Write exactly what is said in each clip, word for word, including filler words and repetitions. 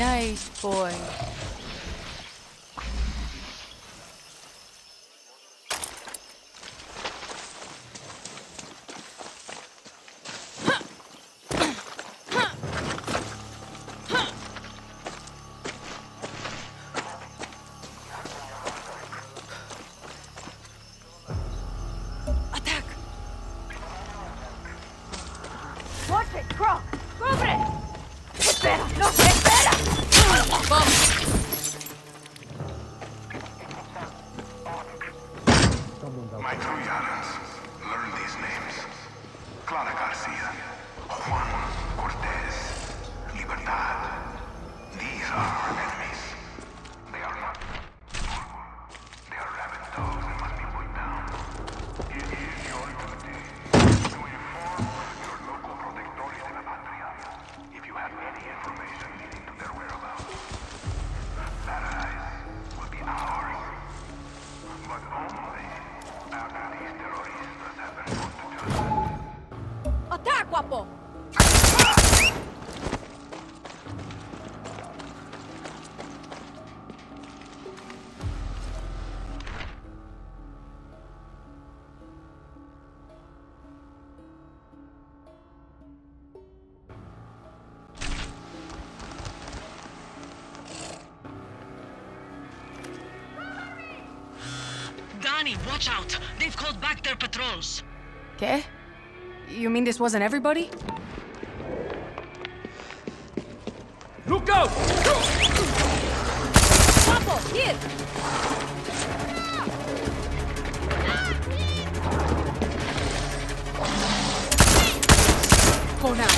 Nice boy. My Troyanos, learn these names. Clara Garcia, Juan Cortez, Libertad. These are our enemies. They are not people. They are rabid dogs that must be put down. It is your duty to inform your local protectores de la patria if you have any information leading to their whereabouts. Paradise will be ours, but only after these terroristas have been put to justice. Attack, Guapo! Danny, watch out! They've called back their patrols. ¿Qué? You mean this wasn't everybody? Look out! Guapo, here! Go now.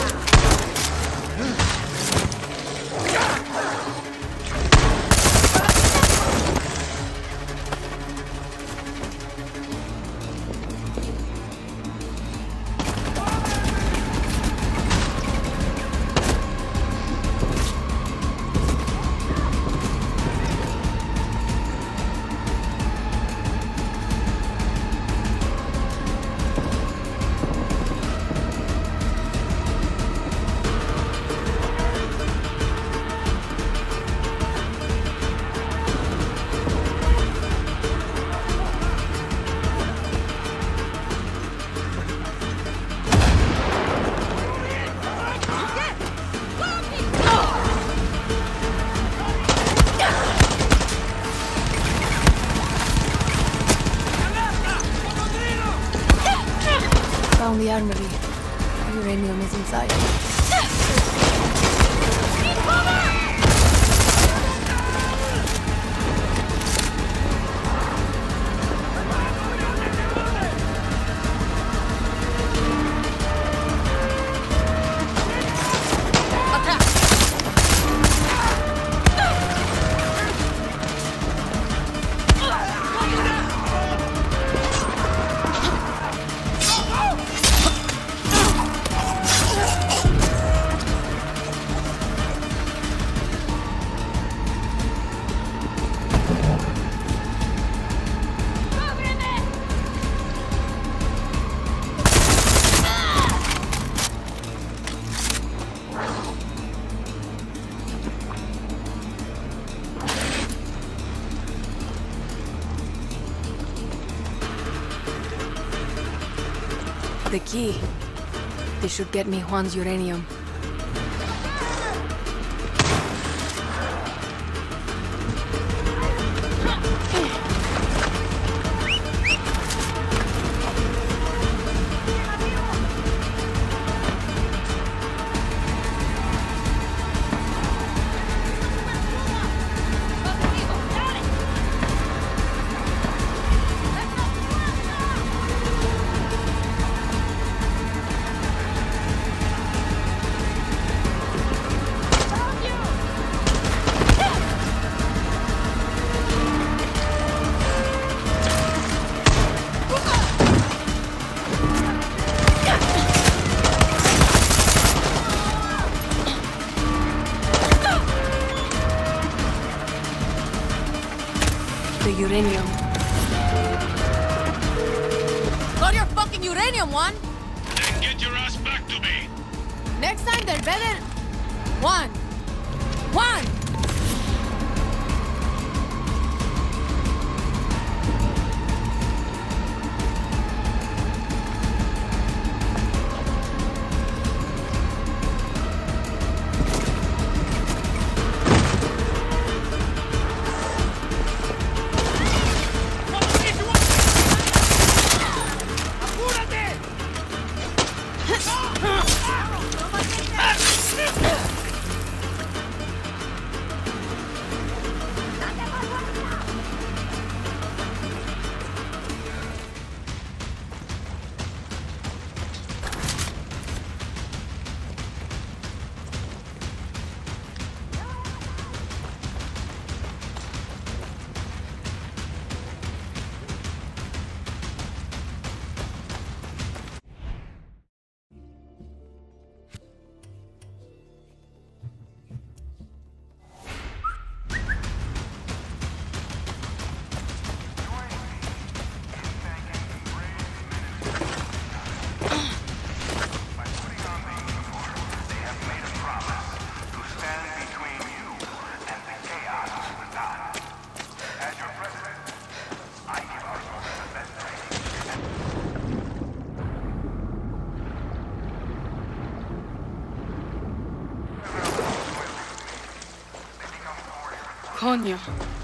Found the armory. Uranium is inside. The key. This should get me Juan's uranium. The uranium. Got your fucking uranium, Juan! Then get your ass back to me! Next time they're better. Juan, Juan! Coño.